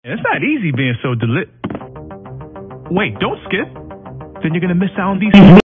It's not easy being so Wait, don't skip. Then you're gonna miss out on these